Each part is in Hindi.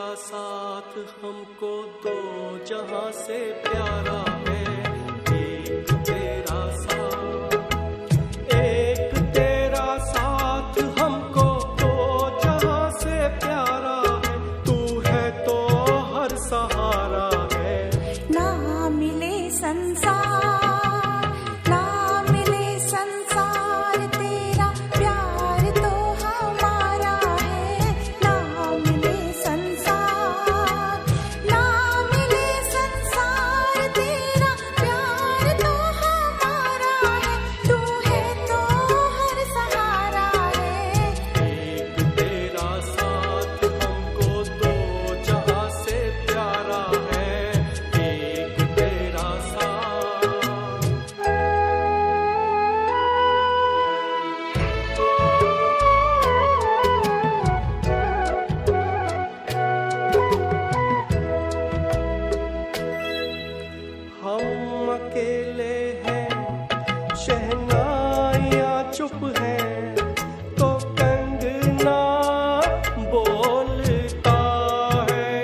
साथ हमको दो जहां से प्यारा है। एक तेरा साथ हमको दो जहां से प्यारा है। तू है तो हर सहारा है। ना मिले संसार, ना मिले संसार, तेरा प्यार तो हमारा है। ना मिले संसार, ना मिले संसार, तेरा प्यार तो हमारा है। तू है तो हर सहारा है। एक तेरा साथ हमको दो जहां से प्यारा है। एक तेरा साथ। हम अकेले हैं, शहनाइयाँ चुप है, तो कंगना बोलता है।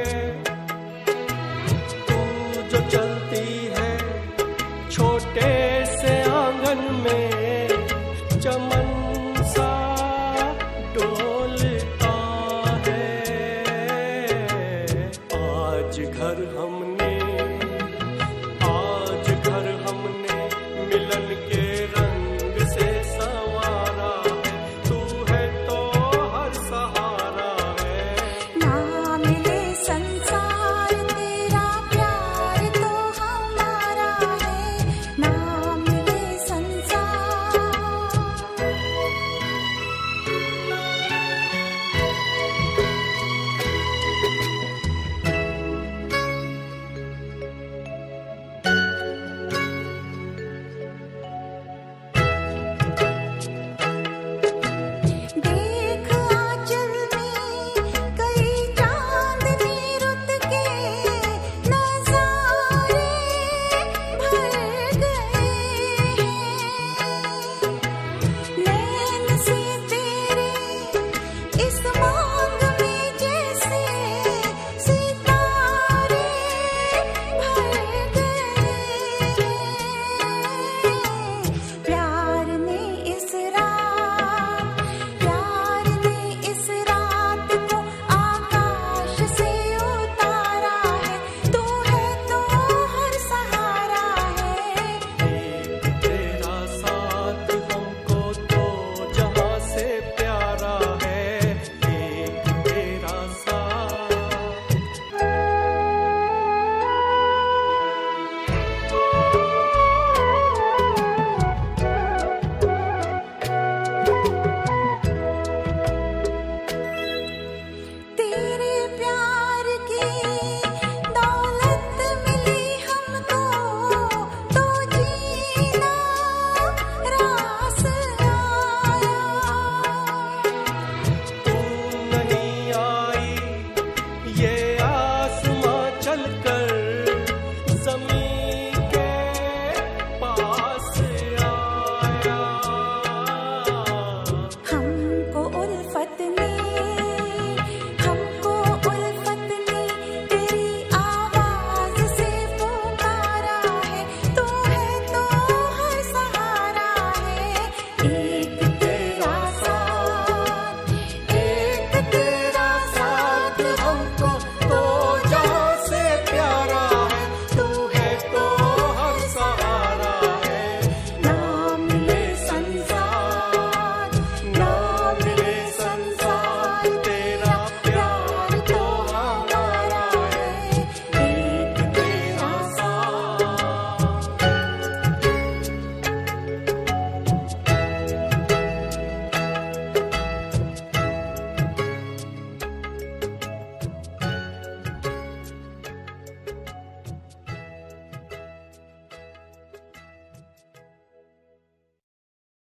तू जो चलती है छोटे से आंगन में, चमन सा डोलता है। आज घर हम